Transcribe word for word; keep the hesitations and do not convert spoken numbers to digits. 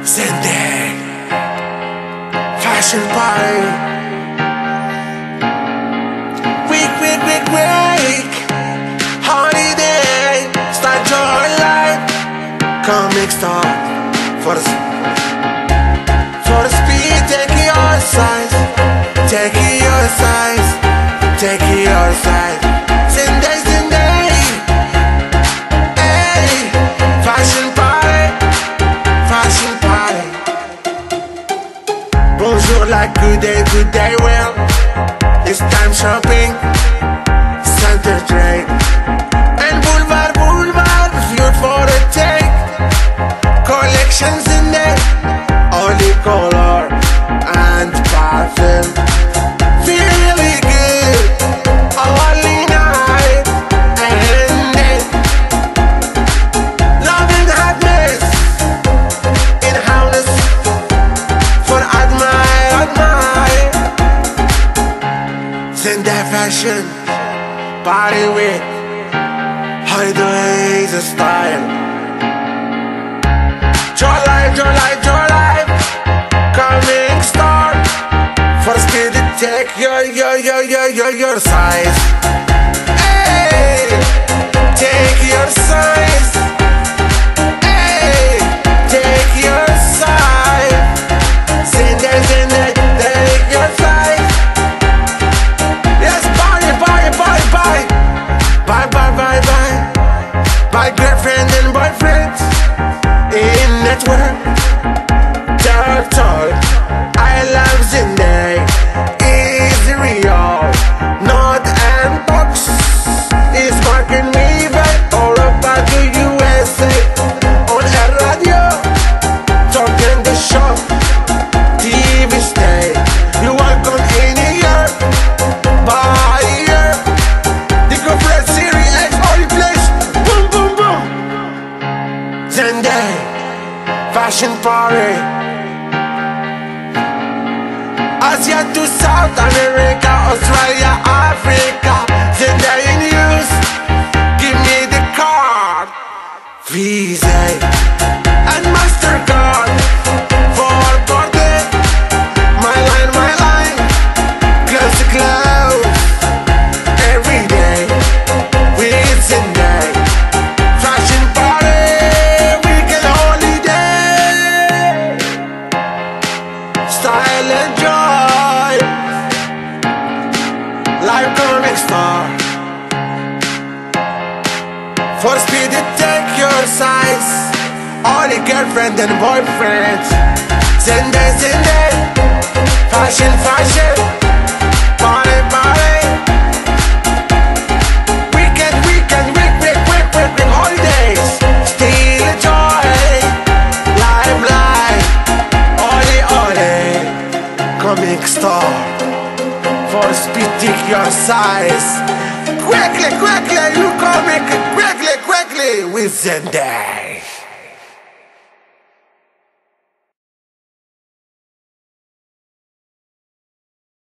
Zenday Fashion party. Week, week, week, week. Holiday. Start your life. Comic star. For the For the speed. Take your size. Take your size. Take your size. Zenday, Zenday. Hey. Fashion party. Fashion party. Bonjour, like good day, good day, well, it's time shopping, center trade, and boulevard, boulevard, fuel for the take, collections in there, only color and parfum, feel really good, only night and day, love and happiness, in house, for admire, admire. Zenday fashion, party with holidays style. Your life, your life, your life, coming star. For speed to take your, your, your, your, your, your size. Hey, take your size. Hey, take your size. Zenday, Zenday, take your size. Yes, buy, buy, buy, buy. Bye, bye, bye, bye. Bye, girlfriend and boyfriends. In network. Talk, talk. I love Zenday. Is real. Not and box. Is marking me back all about the U S A. On a radio. Talking the shop. T V stay. You welcome in here. Buy here. The corporate series X only place. Boom, boom, boom. Zenday Fashion party. Asia to South America, Australia, Africa. Zenday in use. Give me the card. Visa and MasterCard. For birthday. My line, my line. Close to close. Every day. With Zenday Fashion party. Weekend holiday. Style and joy. Live comic star. For speed to take your size. All the girlfriend and boyfriend. Zenday, Zenday. Fashion, fashion. Party, party. Weekend, weekend, week, week, week, week, week. Holidays. Still joy. Live, live. Ole, ole. Comic star. For speed, take your size. Quickly, quickly, you comic, quickly, quickly with Zenday.